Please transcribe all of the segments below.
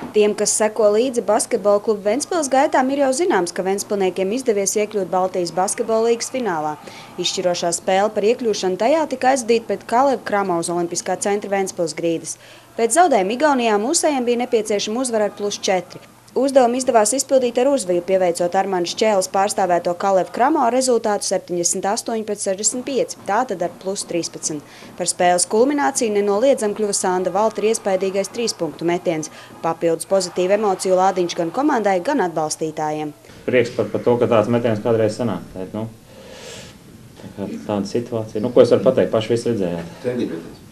Tiem, kas seko līdzi basketbola klubu Ventspils gaitām, ir jau zināms, ka ventspilniekiem izdevies iekļūt Baltijas basketbola līgas finālā. Izšķirošā spēle par iekļūšanu tajā tika aizvadīta pret Kaleva Kramauz Olimpiskā centra Ventspils grīdas. Pēc zaudējuma Igaunijā mūsējiem bija nepieciešama uzvara ar +4. Uzdevumu izdevās izpildīt ar uzviju, pieveicot Armāna Šķēles pārstāvēto Kaleva Kramo rezultātu 78-65, tātad ar +13. Par spēles kulmināciju nenoliedzam kļuva Sanda Valtera iespaidīgais 3-punktu metiens. Papildus pozitīvu emociju lādiņš gan komandai, gan atbalstītājiem. Prieks par to, ka tāds metiens kādreiz sanāk. Tāda situācija. Ko es varu pateikt? Paši visi redzējāt. Trenīrieties?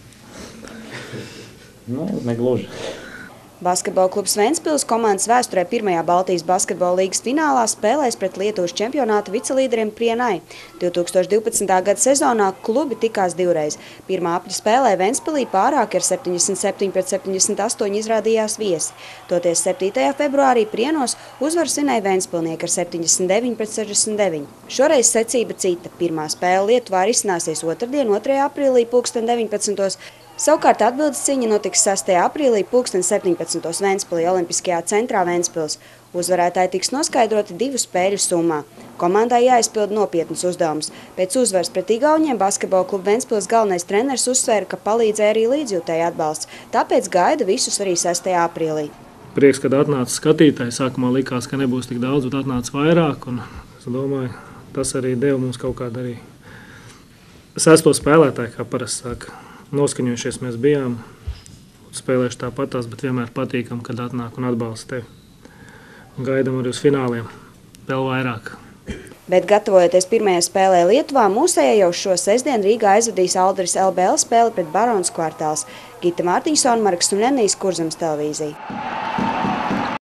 Negluži. Basketbola klubs Ventspils komandas vēsturē pirmajā Baltijas basketbola līgas finālā spēlēs pret Lietuvas čempionāta vicelīderiem Prienai. 2012. gada sezonā klubi tikās divreiz. Pirmā apļa spēlē Ventspilī pārāk ar 77-78 izrādījās viesi. Toties 7. februārī Prienos uzvaru svinēja Ventspilnieki ar 79-69. Šoreiz secība cita. Pirmā spēle Lietuvā risināsies otrdien, 2. aprīlī 19. Savukārt atbildes cīņa notiks 6. aprīlī 17. Ventspilī Olimpiskajā centrā Ventspils. Uzvarētāji tiks noskaidroti 2 spēļu summā. Komandai jāizpild nopietnas uzdevumus. Pēc uzvaras pret Igauniem basketbola kluba Ventspils galvenais treneris uzsvēra, ka palīdzēja arī līdzjūtēju atbalsts. Tāpēc gaida visus arī 6. aprīlī. Prieks, kad atnāca skatītāji. Sākumā likās, ka nebūs tik daudz, bet atnāca vairāk. Un es domāju, tas arī deva mums kaut kādu arī sesto spēlētāju, kā parasti saka. Noskaņojušies mēs bijām, spēlējuši tāpatās, bet vienmēr patīkam, kad atnāk un atbalsta tevi. Un gaidam arī uz fināliem, vēl vairāk. Bet gatavojoties pirmajai spēlē Lietuvā, mūsējie jau šo sestdienu Rīgā aizvadīs Aldris LBL spēli pret Barons Kvartāls. Gita Mārtiņsona, Marks un Nenijas, Kurzemes televīzija.